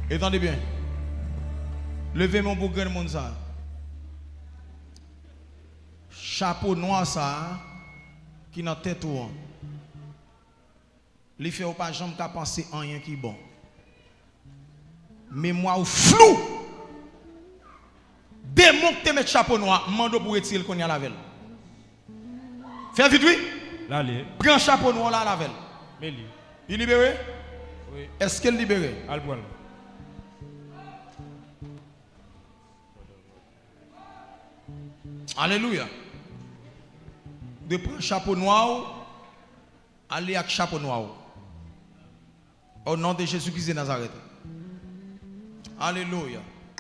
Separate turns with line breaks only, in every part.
Entendez bien. Levez mon pour grand monde ça. Chapeau noir ça qui dans tête ou. Les fait pas jambe qu'à penser en rien qui bon. Mémoire flou. Démon que te met chapeau noir, mando pour retirer qu'on y a la velle. Fais vite oui.
L'allez.
Prends chapeau noir là la velle.
Meli.
Il libéré?
Oui.
Est-ce qu'elle libéré?
Alboal.
Alléluia. De prendre chapeau noir, aller avec chapeau noir. Au nom de Jésus-Christ de Nazareth. Alléluia.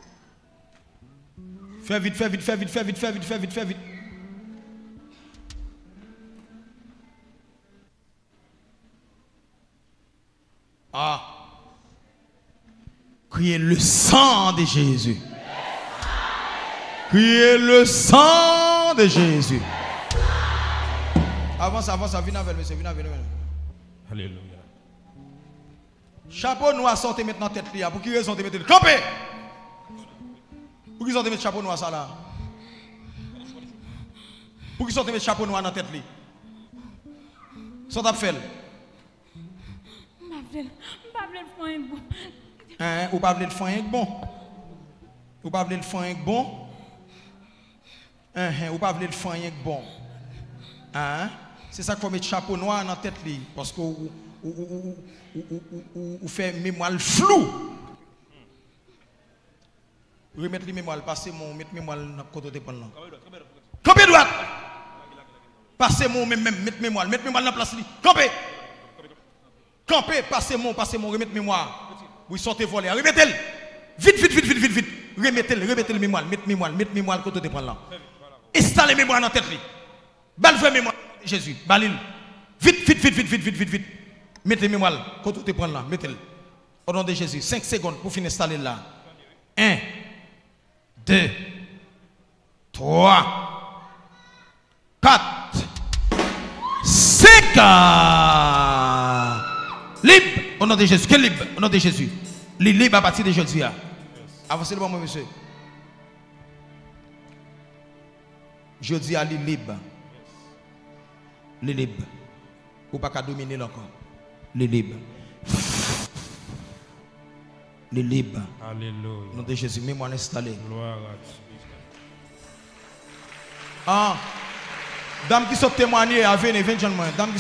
Fais vite, fais vite, fais vite, fais vite, fais vite, fais vite, fais vite. Ah. Criez le sang de Jésus. Criez le sang de Jésus. Avance, avance, viens avec monsieur, viens avec nous.
Alléluia.
Chapeau noir sortez maintenant tête là. Pour qui raison de mettre campé? Pour qui sortez mettre chapeau noir ça là? Pour qui sortez mettre chapeau noir dans tête là? Ça t'a fait? Hein, ou pas vle le faire un bon? Ou pas vle le faire un bon? Hein, ou pas vle le faire un bon? Hein? C'est ça qu'il faut mettre chapeau noir dans tête là parce que ou fait mémoire flou. Remettre les mémoires, passer mon mettre mémoire dans côté de prendre là. Campé droite. Passer mon même mettre mémoire dans place là. Campé. Campé, passez mon, remettre mémoire. Vous sortez voler, remettez-le. Vite, vite, vite, vite, vite, vite. Remettez-le mémoire, mettre mémoire côté de prendre là. Installez mémoire dans tête là. Balle vrai mémoire Jésus, balil. Vite, vite, vite, vite, vite, vite, vite, vite. Mettez mémoire, quand tu prends là, mettez-le. Au nom de Jésus, 5 secondes pour finir installer là. 1, 2, 3, 4, 5. Libre, au nom de Jésus. Quel libre? Au nom de Jésus. Libre à partir de aujourd'hui. Avancez le bon, monsieur. Je dis à libre. Les libres. Ou pas qu'à dominer encore. Les libres. Les libres.
Alléluia.
Nom de Jésus, mets-moi installé.
Gloire à Dieu.
Ah. Dame qui sont témoignées, venez, dame